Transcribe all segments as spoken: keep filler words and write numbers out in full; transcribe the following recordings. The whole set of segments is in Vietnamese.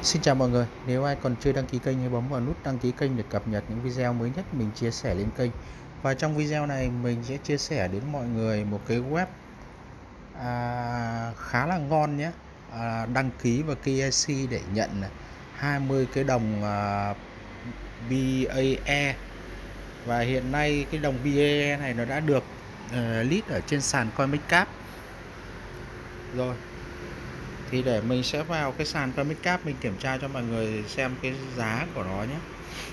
Xin chào mọi người, nếu ai còn chưa đăng ký kênh hãy bấm vào nút đăng ký kênh để cập nhật những video mới nhất mình chia sẻ lên kênh. Và trong video này mình sẽ chia sẻ đến mọi người một cái web à, khá là ngon nhé. à, Đăng ký vào ca i xê để nhận hai mươi cái đồng à, bê a e. Và hiện nay cái đồng bê a e này nó đã được uh, list ở trên sàn CoinMarketCap rồi. Thì để mình sẽ vào cái sàn CoinMarketCap mình kiểm tra cho mọi người xem cái giá của nó nhé.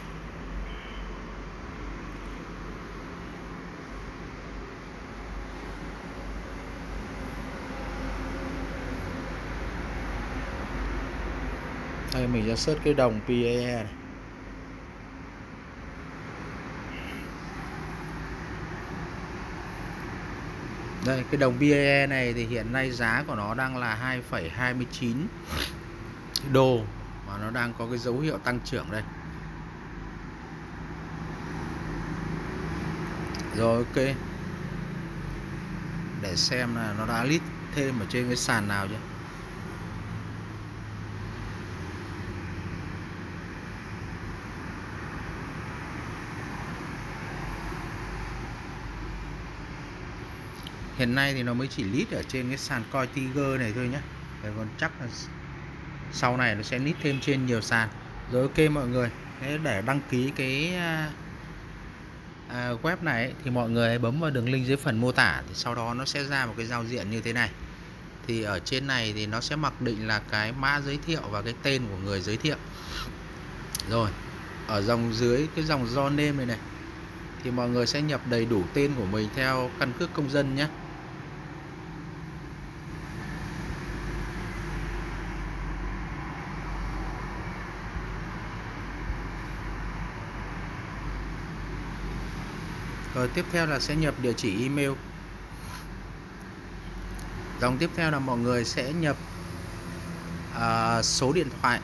Đây mình sẽ search cái đồng pê a e này. Đây cái đồng pê a e này thì hiện nay giá của nó đang là hai phẩy hai mươi chín đô và nó đang có cái dấu hiệu tăng trưởng đây. Rồi ok. Để xem là nó đã list thêm ở trên cái sàn nào chưa. Hiện nay thì nó mới chỉ list ở trên cái sàn CoinTiger này thôi nhé. Để còn chắc là sau này nó sẽ list thêm trên nhiều sàn. Rồi ok mọi người. Thế để đăng ký cái à, web này ấy, thì mọi người hãy bấm vào đường link dưới phần mô tả. Thì sau đó nó sẽ ra một cái giao diện như thế này. Thì ở trên này thì nó sẽ mặc định là cái mã giới thiệu và cái tên của người giới thiệu. Rồi ở dòng dưới cái dòng do name này này thì mọi người sẽ nhập đầy đủ tên của mình theo căn cước công dân nhé. Rồi tiếp theo là sẽ nhập địa chỉ email. Dòng tiếp theo là mọi người sẽ nhập à, số điện thoại.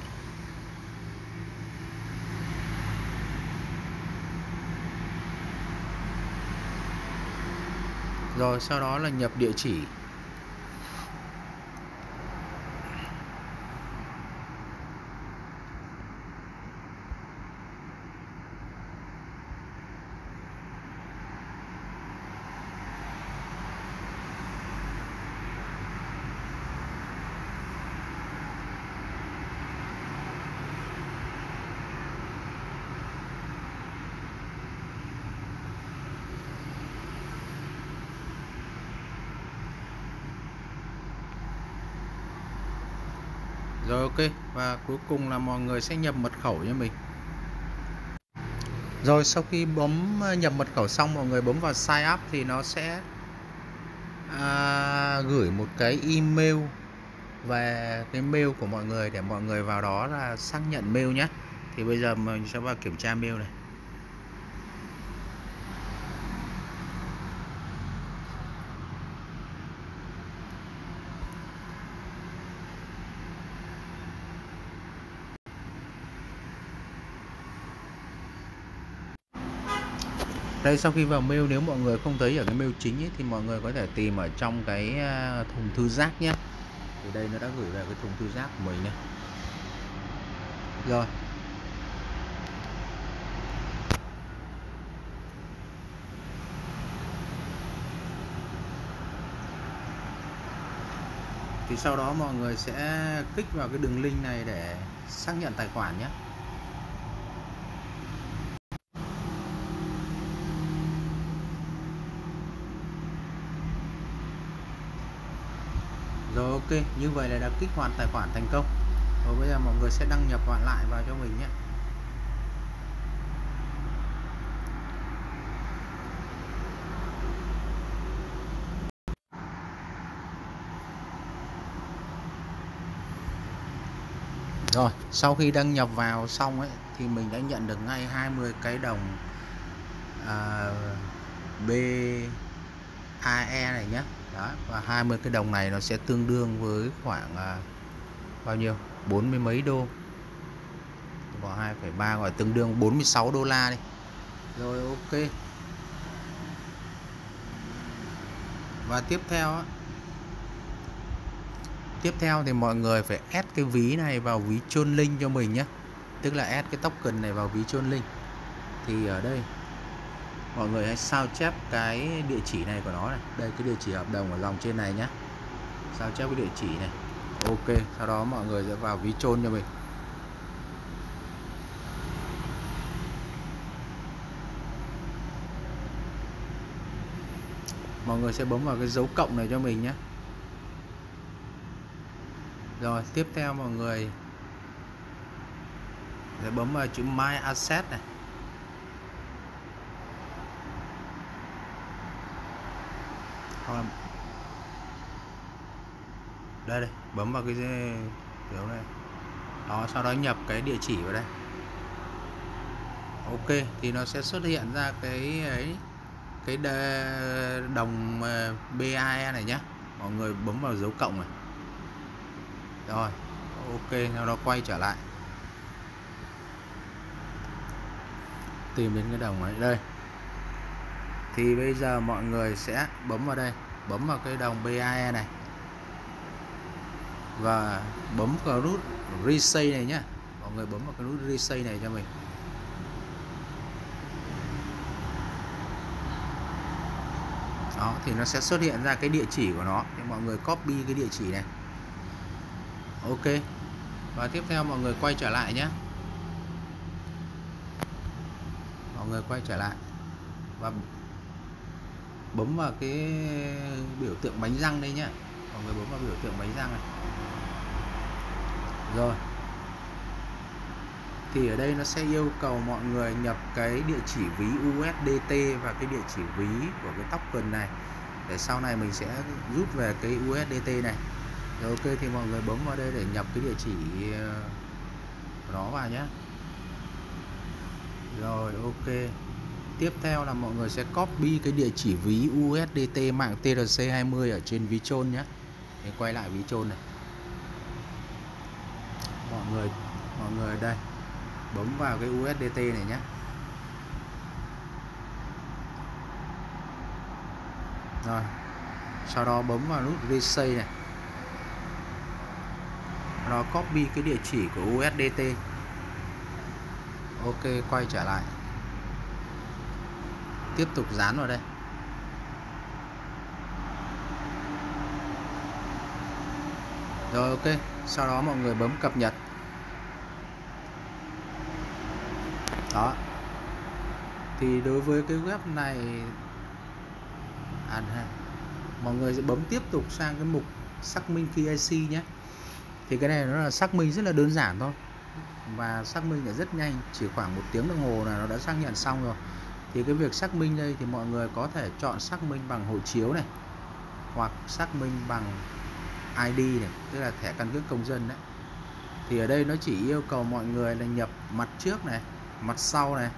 Rồi sau đó là nhập địa chỉ. Rồi ok. Và cuối cùng là mọi người sẽ nhập mật khẩu cho mình. Rồi sau khi bấm nhập mật khẩu xong, mọi người bấm vào sign up thì nó sẽ à, gửi một cái email về cái mail của mọi người để mọi người vào đó là xác nhận mail nhé. Thì bây giờ mình sẽ vào kiểm tra mail này. Đây sau khi vào mail, nếu mọi người không thấy ở cái mail chính ấy, thì mọi người có thể tìm ở trong cái thùng thư rác nhé. Thì đây nó đã gửi về cái thùng thư rác của mình này. Rồi. Thì sau đó mọi người sẽ kích vào cái đường link này để xác nhận tài khoản nhé. Rồi ok, như vậy là đã kích hoạt tài khoản thành công. Rồi bây giờ mọi người sẽ đăng nhập vào lại vào cho mình nhé. Rồi, sau khi đăng nhập vào xong ấy thì mình đã nhận được ngay hai mươi cái đồng à, bê a e này nhé. Đó, và hai mươi cái đồng này nó sẽ tương đương với khoảng à, bao nhiêu? bốn mươi mấy đô. Có hai phẩy ba gọi tương đương bốn mươi sáu đô la đi. Rồi ok. Và tiếp theo á, Tiếp theo thì mọi người phải add cái ví này vào ví chôn link cho mình nhé, tức là add cái token này vào ví chôn link. Thì ở đây mọi người hãy sao chép cái địa chỉ này của nó này, đây cái địa chỉ hợp đồng ở dòng trên này nhé, sao chép cái địa chỉ này. Ok, sau đó mọi người sẽ vào ví chôn cho mình. Mọi người sẽ bấm vào cái dấu cộng này cho mình nhé. Rồi tiếp theo mọi người sẽ bấm vào chữ My Asset này. Hoặc đây đây, bấm vào cái dấu này. Đó, sau đó nhập cái địa chỉ vào đây. Ok, thì nó sẽ xuất hiện ra cái ấy, cái đồng bê a e này nhé. Mọi người bấm vào dấu cộng này. Rồi, ok, sau đó quay trở lại. Tìm đến cái đồng này đây. Thì bây giờ mọi người sẽ bấm vào đây, bấm vào cái đồng bê a e này và bấm vào nút Resave này nhé. Mọi người bấm vào cái nút Resave này cho mình. Đó, thì nó sẽ xuất hiện ra cái địa chỉ của nó. Thì mọi người copy cái địa chỉ này. Ok. Và tiếp theo mọi người quay trở lại nhé. Mọi người quay trở lại và bấm vào cái biểu tượng bánh răng đây nhé. Mọi người bấm vào biểu tượng bánh răng này. Rồi. Thì ở đây nó sẽ yêu cầu mọi người nhập cái địa chỉ ví u ét đê tê và cái địa chỉ ví của cái token này, để sau này mình sẽ rút về cái u ét đê tê này. Rồi ok, thì mọi người bấm vào đây để nhập cái địa chỉ của nó vào nhé. Rồi ok. Tiếp theo là mọi người sẽ copy cái địa chỉ ví u ét đê tê mạng tê rờ xê hai mươi ở trên ví chôn nhé. Để quay lại ví chôn này. Mọi người mọi người đây bấm vào cái u ét đê tê này nhé. Rồi, sau đó bấm vào nút Resave này. Nó copy cái địa chỉ của u ét đê tê. Ok, quay trở lại. Tiếp tục dán vào đây. Rồi ok, sau đó mọi người bấm cập nhật. Đó. Thì đối với cái web này à, mọi người sẽ bấm tiếp tục sang cái mục xác minh ca i xê nhé. Thì cái này nó là xác minh rất là đơn giản thôi, và xác minh là rất nhanh, chỉ khoảng một tiếng đồng hồ là nó đã xác nhận xong rồi. Thì cái việc xác minh đây thì mọi người có thể chọn xác minh bằng hộ chiếu này, hoặc xác minh bằng i đê này, tức là thẻ căn cước công dân đấy. Thì ở đây nó chỉ yêu cầu mọi người là nhập mặt trước này, mặt sau này.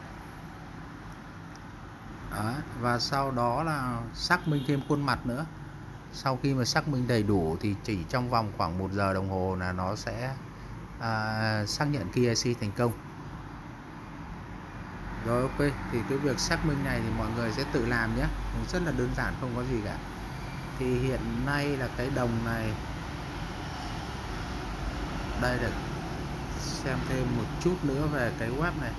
Đó, và sau đó là xác minh thêm khuôn mặt nữa. Sau khi mà xác minh đầy đủ thì chỉ trong vòng khoảng một giờ đồng hồ là nó sẽ à, xác nhận ca i xê thành công. Rồi ok, thì cái việc xác minh này thì mọi người sẽ tự làm nhé, rất là đơn giản, không có gì cả. Thì hiện nay là cái đồng này, đây là xem thêm một chút nữa về cái web này.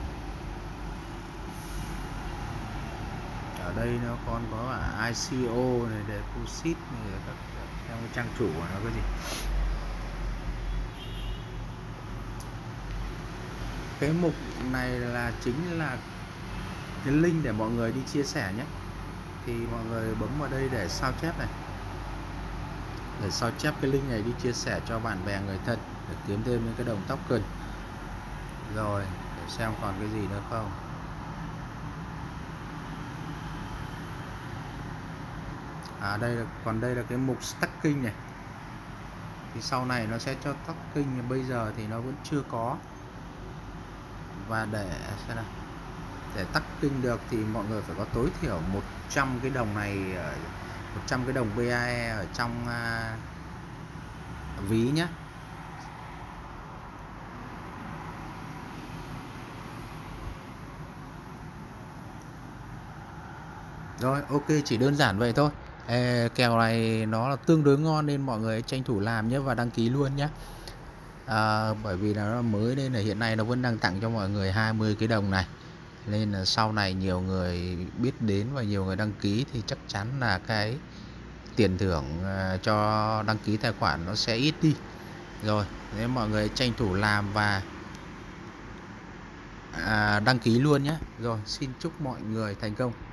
Ở đây nó còn có cả i xê o này, deposit này, các theo trang chủ của nó cái gì. Cái mục này là chính là cái link để mọi người đi chia sẻ nhé. Thì mọi người bấm vào đây để sao chép này, để sao chép cái link này đi chia sẻ cho bạn bè người thân để kiếm thêm những cái đồng token. Rồi để xem còn cái gì nữa không. À đây là còn đây là cái mục stacking này. Thì sau này nó sẽ cho stacking, bây giờ thì nó vẫn chưa có. Và để xem nào, để stacking được thì mọi người phải có tối thiểu một trăm cái đồng này, một trăm cái đồng bê a e ở trong uh, ví nhé. Rồi ok, chỉ đơn giản vậy thôi. Ê, kèo này nó là tương đối ngon nên mọi người tranh thủ làm nhé và đăng ký luôn nhé. À, bởi vì là nó mới nên là hiện nay nó vẫn đang tặng cho mọi người hai mươi cái đồng này, nên là sau này nhiều người biết đến và nhiều người đăng ký thì chắc chắn là cái tiền thưởng à, cho đăng ký tài khoản nó sẽ ít đi. Rồi nếu mọi người tranh thủ làm và à, đăng ký luôn nhé. Rồi xin chúc mọi người thành công.